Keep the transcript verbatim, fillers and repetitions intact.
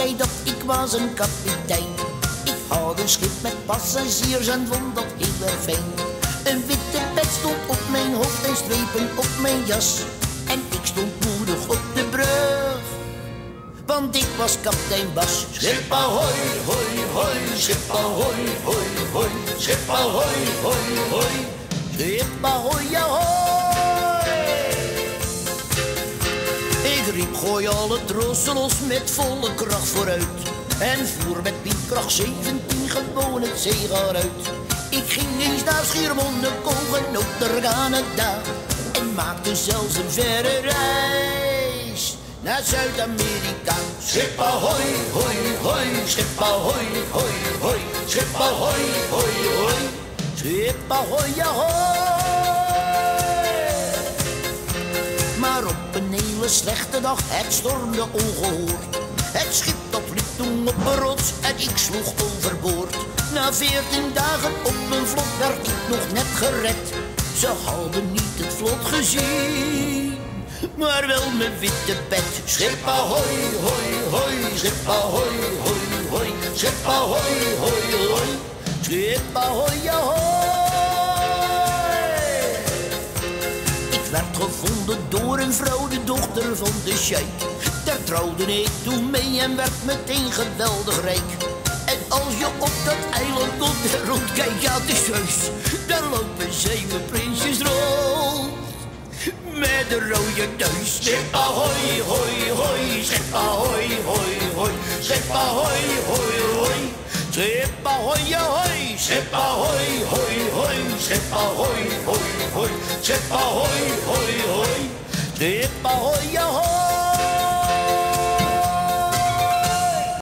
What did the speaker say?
zei dat ik was een kapitein. Ik had een schip met passagiers en vond dat heel erg fijn. Een witte pet stond op mijn hoofd en strepen op mijn jas. En ik stond moedig op de brug, want ik was kapitein Bas. Schip ahoy, hoi, hoi, schip ahoy, hoi, hoi, schip ahoy, hoi, hoi, schip ahoy, ahoy. Ik riep, gooi alle trossen los met volle kracht vooruit en voer met windkracht zeventien gewoon het zeegaar uit. Ik ging eens naar Schiermonnikoog en ook naar Canada en maakte zelfs een verre reis naar Zuid-Amerika. Schip ahoy, hoi, hoi, schip ahoy, hoi, hoi, schip ahoy, hoi, hoi, schip ahoy, ahoy. Maar op een hele slechte dag, het stormde ongehoord. Het schip dat liep toen op een rots en ik sloeg overboord. Na veertien dagen op mijn vlot werd ik nog net gered. Ze hadden niet het vlot gezien, maar wel mijn witte pet. Schip ahoy, hoi, hoi, schip ahoy, hoi, hoi, schip ahoy, hoi, hoi, schip ahoy, ahoy. Ik werd gevonden door een vrouw, de dochter van de sheik. Daar trouwde ik toen mee en werd meteen geweldig rijk. En als je op dat eiland komt en rondkijkt, ja, het is heus, daar lopen zeven prinsjes rond met een rode neus. Schip ahoy, hoi, hoi, schip ahoy, hoi, hoi, schip ahoy, hoi, hoi, schip ahoy, ahoy, schip ahoy, hoi, hoi, schip ahoy, hoi, hoi, schip ahoy, hoi, hoi, schip ahoy, ahoy.